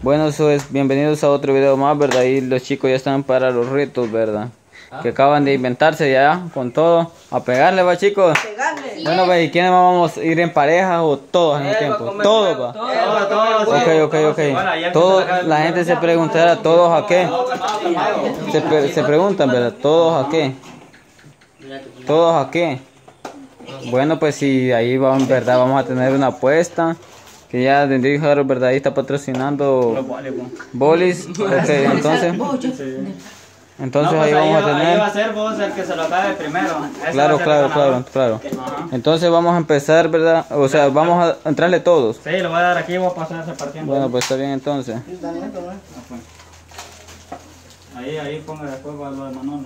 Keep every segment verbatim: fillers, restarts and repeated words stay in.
Bueno, eso es, bienvenidos a otro video más, ¿verdad? Y los chicos ya están para los retos, ¿verdad? ¿Ah? Que acaban de inventarse ya, con todo. A pegarle, va, chicos. Pegarle. Bueno, va, ¿y quiénes vamos a ir en pareja o todos en el tiempo? Todos, va. Todos, todos. Ok, ok, ok. Todos, la gente se preguntará, ¿todos a qué? Se, pre se preguntan, ¿verdad? ¿Todos a qué? ¿Todos a qué? Bueno, pues sí, ahí vamos, ¿verdad? Vamos a tener una apuesta. Que ya dijo, ¿verdad? Ahí está patrocinando bolis. Ok, entonces. Entonces no, pues ahí vamos ahí, a tener. Ahí va a ser vos el que se lo acabe primero. Ese claro, claro, claro, claro. Ajá. Entonces vamos a empezar, ¿verdad? O sea, vamos a entrarle todos. Sí, lo voy a dar aquí y voy a pasar repartiendo. Bueno, pues está bien entonces. Ahí, ahí ponga después para lo de Manolo.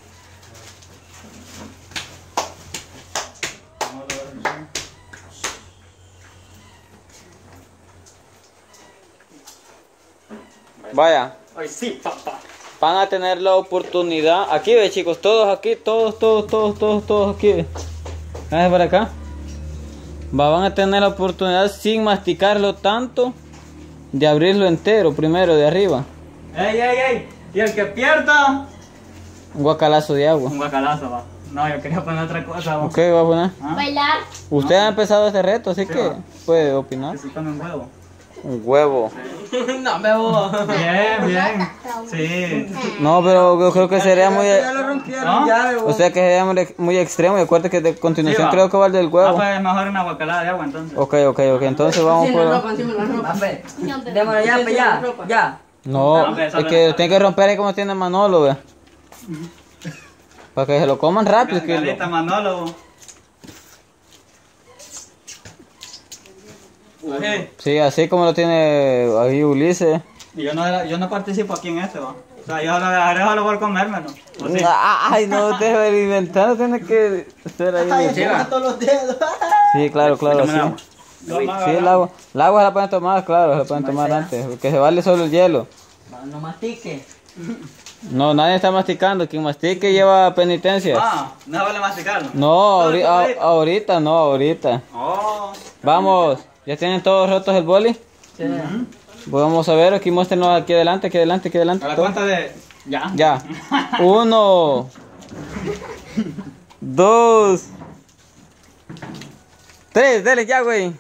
Vaya. Ay, sí, papá. Van a tener la oportunidad. Aquí ve, chicos, todos aquí, todos, todos, todos, todos, todos aquí. Véanse para acá. Va, van a tener la oportunidad sin masticarlo tanto de abrirlo entero primero de arriba. Ey, ey, ey. Y el que pierda, un guacalazo de agua. un guacalazo, va. No, yo quería poner otra cosa, va. Ok, va a poner. ¿Ah? Bailar. Usted no. ha empezado este reto, así sí, que va. puede opinar. Que si tome un huevo. Un huevo. No, me voy. Bien, bien. Sí. No, pero yo creo que sería muy. Ya lo rompieron, ¿No? ya. O sea que sería muy, muy extremo. Y acuérdate que de continuación Sí, va. creo que va el del Ah, huevo. pues mejor una guacalada de agua entonces. Ok, ok, ok. Entonces vamos por. Démosle ya, pues ya, ya. No, No, es que tiene que romper ahí como tiene Manolo, ve. Para que se lo coman rápido. Que Carita, lo... Manolo. Sí. Sí, así como lo tiene ahí Ulises. Y yo no, era- yo no participo aquí en este, va. O sea, yo lo dejaré solo por comérmelo. ¿O sí? Ay, no, te va a inventar, tiene que ser ahí. Ay, Sí, se todos los dedos. sí, claro, claro, Toma el agua. sí. Toma, Sí, el agua. El agua se la pueden tomar, claro, se la pueden tomar antes. Porque se vale solo el hielo. No mastique. No, nadie está masticando. Quien mastique lleva penitencia. Ah, no vale masticarlo. No, Solo ahori- tu a- dedito. ahorita, no, ahorita. Oh. Vamos, ¿ya tienen todos rotos el boli? Sí. Pues vamos a ver, aquí muéstrenos aquí adelante, aquí adelante, aquí adelante. A la todo. cuenta de... Ya. Ya. Uno. Dos. Tres, dale ya, güey.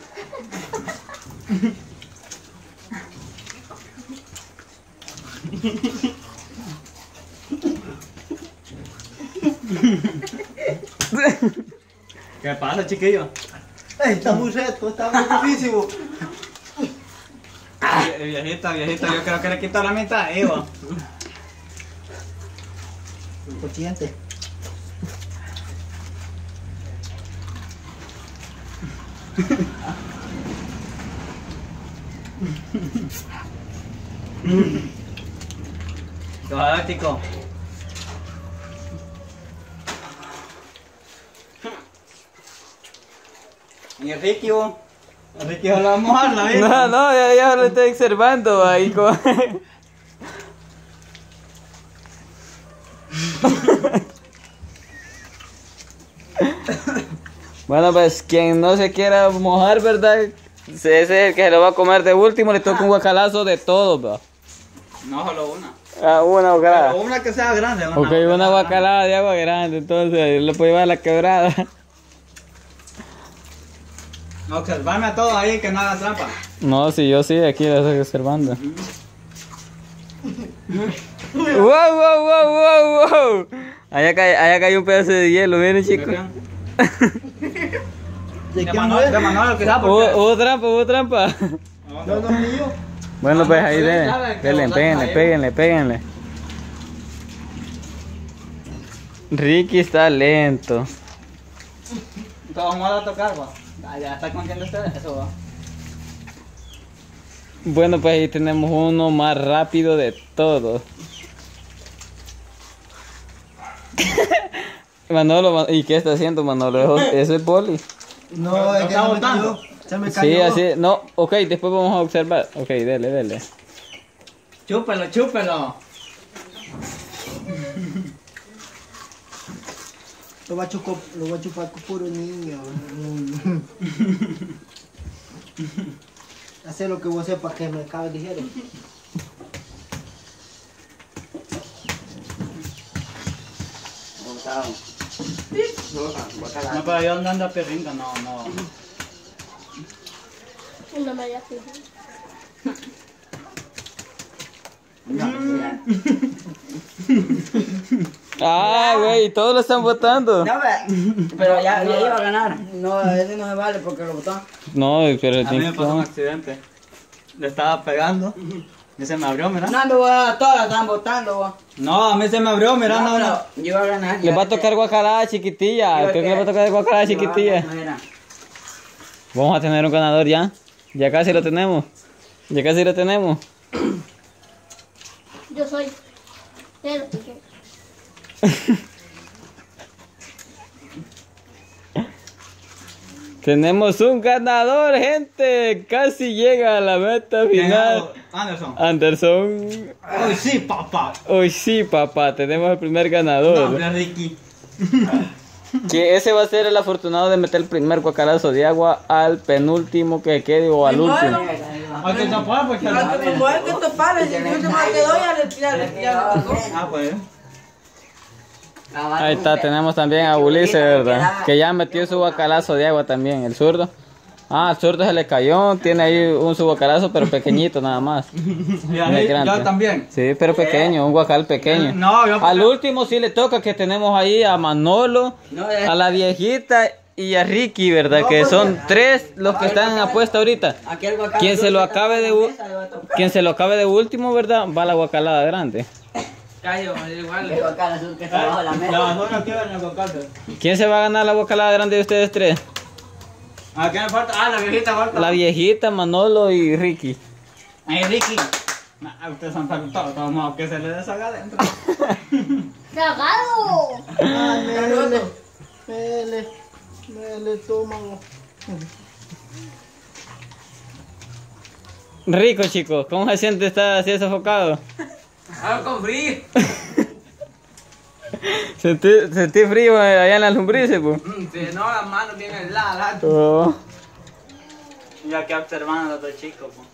¿Qué pasa, chiquillo? Ay, está muy reto, está muy difícil. Eh, Viejita, viejita, yo creo que le quito la mitad, Ivo. Consciente. Galáctico. Y el Ricky, vos. El Ricky se lo va a mojar, la vida. No, no, ya, ya lo estoy observando ahí. Como... Bueno, pues quien no se quiera mojar, ¿verdad? Ese es el que se lo va a comer de último, le toca un guacalazo de todo, bro. No, solo una. Ah, una guacalada. Pero una que sea grande. Una Ok, una guacalada de agua grande, entonces lo puede llevar a la quebrada. Observarme a todos ahí que no hagan trampa. No, sí, yo sí, aquí lo estoy observando. ¡Wow, wow, wow, wow, wow! Allá cae, allá cae un pedazo de hielo, miren, chicos. ¿De De quién Manolo, de fue? Manolo quizás Hubo, porque... hubo trampa, hubo trampa. No, no, mío. Bueno, pues ahí sí, denle, sabe que denle, lo péguenle, saca péguenle, péguenle. Ricky está lento. Todos vamos a tocar, va. Ya, ya está consciente ustedes, eso va. Bueno, pues ahí tenemos uno más rápido de todos. Manolo, ¿y qué está haciendo Manolo? Eso es boli. No, es que está se me botando. cayó. Se me cayó. Sí, así, no, ok, después vamos a observar. Ok, dele, dele. Chúpelo, chúpelo. Lo voy a chupar, lo voy a chupar con puro niño. Hacer lo que vos sepas que me cabe ligero. No, pero yo andando a perringa, no, no. Una media fija. Ah, güey, todos lo están votando. No, pero ya, ya iba a ganar. No, ese no se vale porque lo votó. No, pero A mí me pasó un accidente. Le estaba pegando y se me abrió, mira. No, no, vos, todas están votando, vos. No, a mí se me abrió, mira, no, no. Yo iba a ganar. le va a tocar guacalada chiquitilla. Creo que le va a tocar guacalada chiquitilla. Vamos a tener un ganador ya. Ya casi lo tenemos. Ya casi lo tenemos. Yo soy. Pero, ¿qué? Tenemos un ganador, gente. Casi llega a la meta final. Anderson. Anderson. Uy, sí, papá. Uy, sí, papá. Tenemos el primer ganador. No, hombre, Ricky. Que ese va a ser el afortunado de meter el primer guacalazo de agua al penúltimo que quede o al último. Hay que tapar porque... Como es que toparle, si el último que doy, ya le ya le ya le tocó. Ah, pues. Ahí está, tenemos también a Ulises, ¿verdad? Que ya metió su guacalazo de agua también, el zurdo. Ah, al zurdo se le cayó, tiene ahí un su guacalazo, pero pequeñito nada más. Y a mí, yo también. Sí, pero pequeño, un guacal pequeño. No, yo... Al último sí le toca, que tenemos ahí a Manolo, a la viejita y a Ricky, ¿verdad? Que son tres los que están en apuesta ahorita. Quien se lo acabe de u- quien se lo acabe de último, ¿verdad? Va a la guacalada grande. Callo, igual. El guacal azul que está abajo de la La mesa. basura queda en el bocal. ¿Quién se va a ganar la guacalada grande de ustedes tres? ¿A qué me falta? Ah, la viejita falta. La viejita, Manolo y Ricky. Ay, Ricky. Nah, ustedes son tan todos, todos modos, que se le deshaga adentro. ¡Cagado! Ay, mele, mele, mele, estómago. Rico, chicos. ¿Cómo se siente estar así sofocado? Ah, con frío. Sentí, sentí frío allá en las lombrices, pues. Sí, no, las manos bien heladas. Oh. Ya que observando a los dos chicos, pues.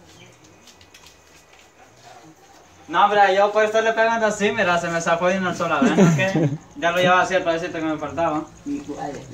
No, hombre, yo por estarle pegando así, mira, se me zafó de una sola vez, ¿no? Que ya lo llevaba así al pedacito que me faltaba. Sí.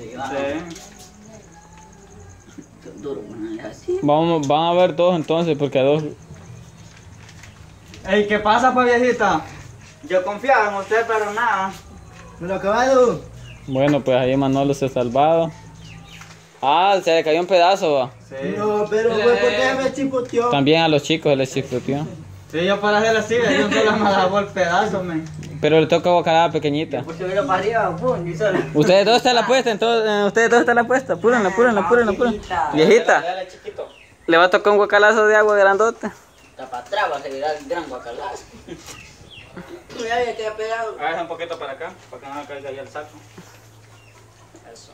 Vamos, van a ver todos entonces, porque a dos. Ey, ¿qué pasa, pues, viejita? Yo confiaba en usted, pero nada. ¿Me lo acabado? Bueno, pues ahí Manolo se ha salvado. Ah, se le cayó un pedazo, va. Sí. No, pero fue porque me chipoteó. También a los chicos les chifloteó. Sí, yo para hacer así, yo solo me daba el pedazo, men. Pero le toca guacalada pequeñita. Pues subirlo para arriba, pum, y solo. Ustedes dos están la apuesta, entonces, eh, ustedes dos están la apuesta. Apúrenla, apúrenla, apúrenla, apúrenla. Viejita, le va a tocar un guacalazo de agua grandote. Está para atrás, va a seguir el gran guacalazo. Ya, ya queda pegado. Agarra un poquito para acá, para que no me caiga ahí el saco. Eso.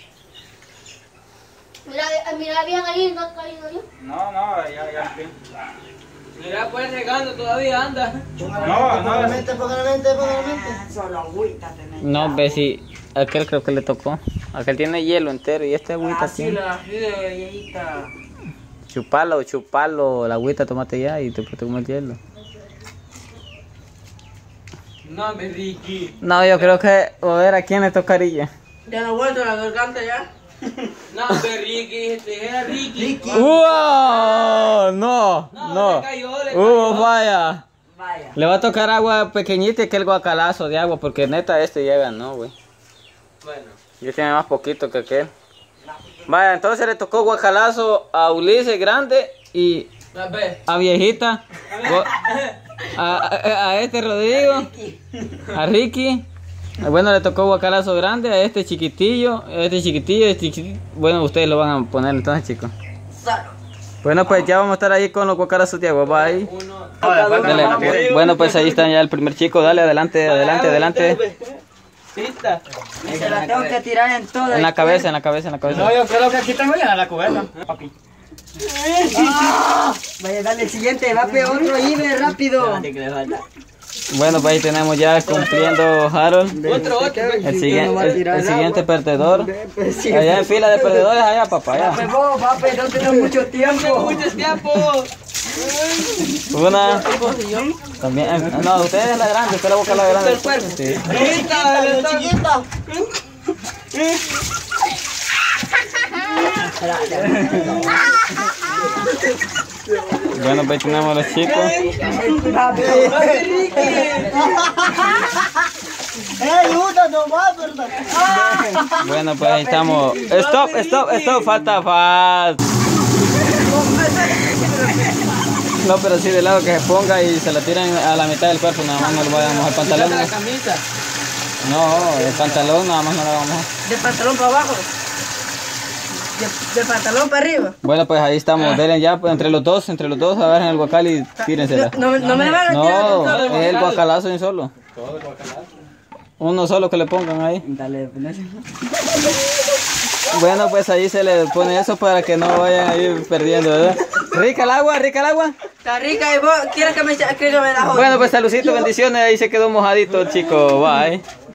Mira, mira bien ahí, no ha caído yo. No, no, ya, ya, en fin. Mira, pues regando todavía anda. No, no, mente, ponga la mente, ponga la mente. Solo agüita tenés. No, ve si aquel creo que le tocó. Aquel tiene hielo entero y este agüita Así tiene. la así de viejita. Chupalo, chupalo, la agüita, tomate ya y te te comes el hielo. No, mi Ricky. No, yo creo que, a ver a quién le tocaría. Ya no vuelto la garganta ya. No, mi Ricky, este era Ricky. ¡Wow! No, no. le cayó, le Hubo cayó. falla. Vaya. Le va a tocar agua pequeñita y que el guacalazo de agua, porque neta este llega, no, güey. Bueno. Yo tiene más poquito que aquel. Vaya, entonces le tocó guacalazo a Ulises grande y A ver. a viejita. Gu- A, a- a este Rodrigo. A Ricky. Bueno, le tocó guacalazo grande a este chiquitillo. A este chiquitillo, este chiquitillo. Bueno, ustedes lo van a poner entonces, chicos. Solo. Bueno, pues ya vamos a estar ahí con los guacalazos de agua. Bye. Uno. Dale. Bueno, pues ahí está ya el primer chico. Dale, adelante, adelante, adelante. Pista. Se la tengo que tirar en todo. En la cabeza, en la cabeza, en la cabeza. No, yo creo que aquí tengo ya la cubeta. Papi. Vaya, dale el siguiente, va a pegar otro ahí, ve rápido. Que le falta. Bueno, pues ahí tenemos ya cumpliendo Harold. Otro, otro. El, siguiente, el, el siguiente perdedor. Allá en fila de perdedores, allá, papá. Allá. Papi, no tengo mucho tiempo. Mucho tiempo. Una. También. No, usted es la grande, usted la boca la grande. El cuerpo. Sí. Chiquita. Bueno, pues tenemos a los chicos. ¡Ey, una nomás, verdad! Bueno, pues ahí estamos. Stop, stop, stop, falta, falta. No, pero sí de lado que se ponga y se la tiran a la mitad del cuerpo, nada más no le vayamos al pantalón. La camisa. No, el pantalón nada más no le vamos a... De pantalón para abajo. De, de pantalón para arriba. Bueno, pues ahí estamos, denle ya, pues, entre los dos, entre los dos, agarren el guacal y tírensela. No, no me van a tirar. No, es el guacalazo de un solo. Uno solo que le pongan ahí. Dale, Bueno, pues ahí se le pone eso para que no vayan a ir perdiendo, ¿verdad? Rica el agua, rica el agua. Está rica y vos quieres que me, que me la joda. Bueno, pues saludcito, bendiciones, ahí se quedó mojadito el chico, bye.